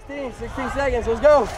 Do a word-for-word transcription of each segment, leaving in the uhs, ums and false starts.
sixteen, sixteen seconds, let's go.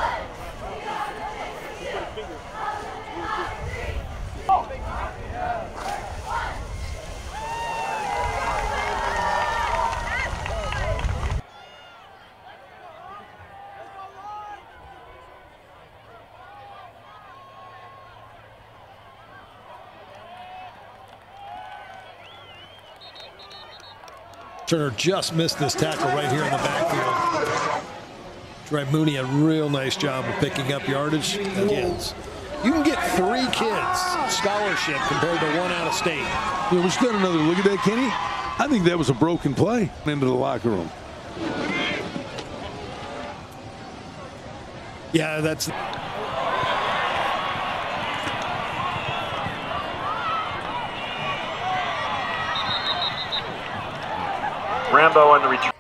Turner just missed this tackle right here in the backfield. Dre Mooney, a real nice job of picking up yardage. Kids. You can get three kids scholarship compared to one out of state. Yeah, we just got another look at that, Kenny. I think that was a broken play into the locker room. Yeah, that's. Rambo on the return.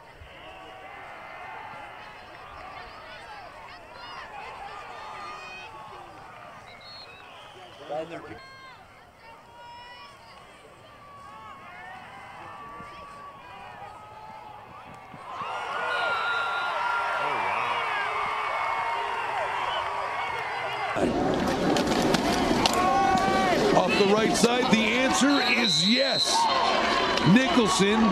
Off the right side, the answer is yes. Nicholson.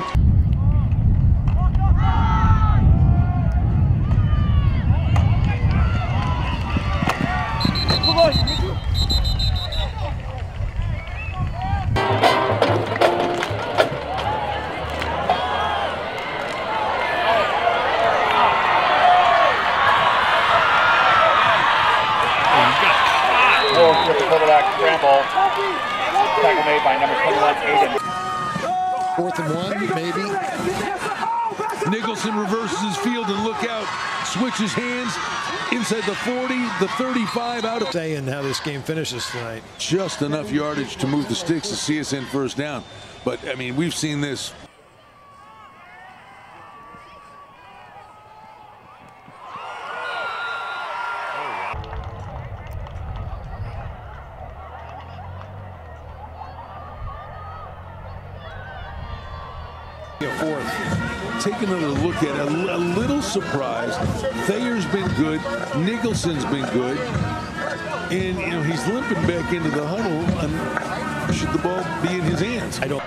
With the quarterback scramble. Tackle made by number twenty-one, Aiden. Fourth and one, maybe. Nicholson reverses his field and look out. Switches hands inside the forty, the thirty-five out of. Saying how this game finishes tonight. Just enough yardage to move the sticks to see us in first down. But, I mean, we've seen this. Fourth. Take another look at it. A, a little surprised. Thayer's been good. Nicholson's been good. And, you know, he's limping back into the huddle. And should the ball be in his hands? I don't.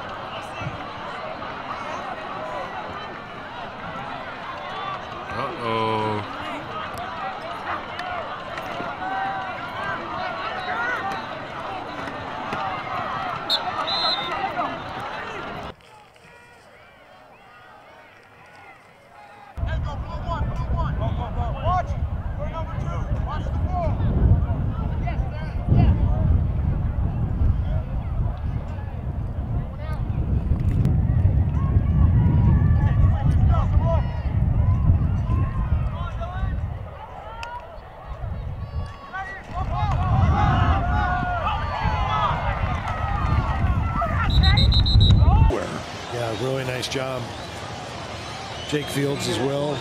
Uh-oh. Yeah, really nice job. Jake Fields as well.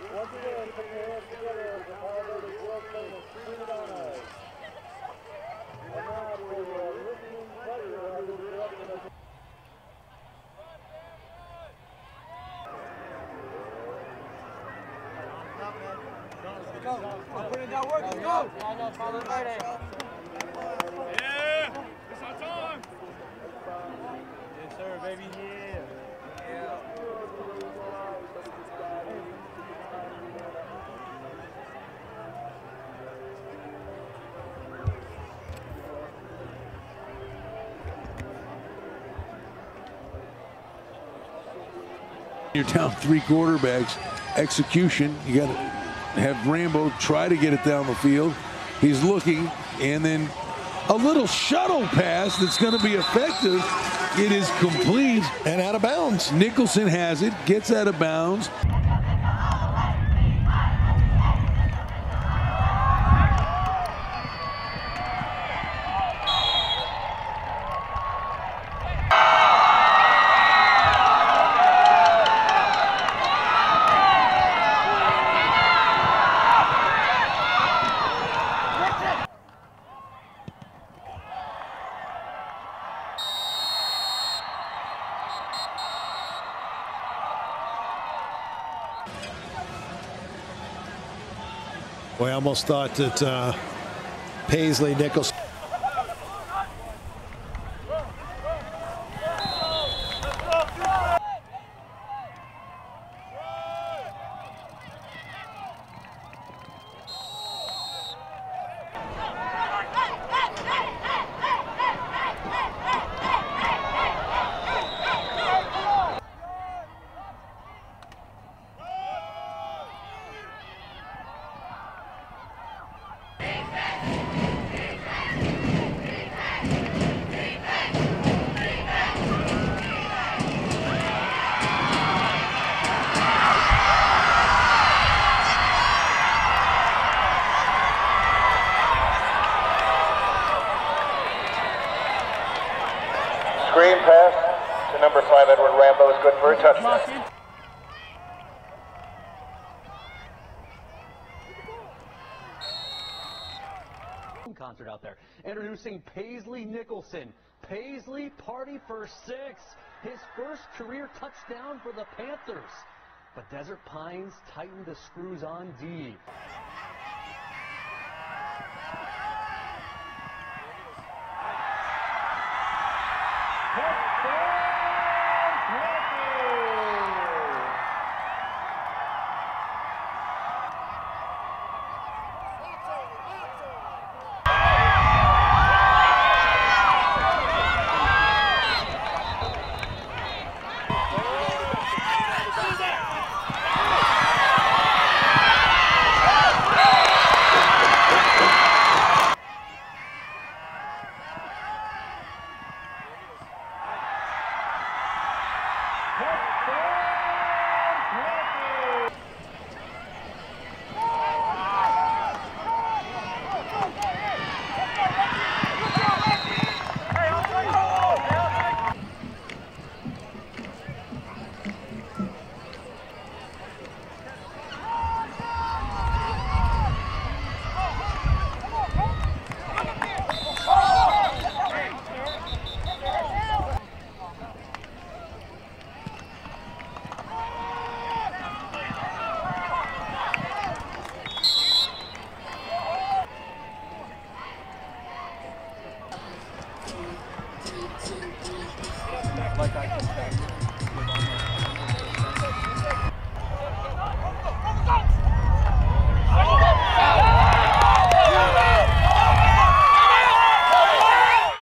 Go. Put it down, work, let's go. Yeah, it's our time. Yes, sir, baby. Yeah. Yeah. You're down three quarterbacks. Execution, you got to have Rambo try to get it down the field. He's looking, and then a little shuttle pass that's going to be effective. It is complete. And out of bounds. Nicholson has it, gets out of bounds. Boy, I almost thought that uh, Paisley Nicholson. Screen pass to number five, Edward Rambo, is good for a touchdown. Concert out there. Introducing Paisley Nicholson. Paisley party for six. His first career touchdown for the Panthers. But Desert Pines tightened the screws on D. Like I can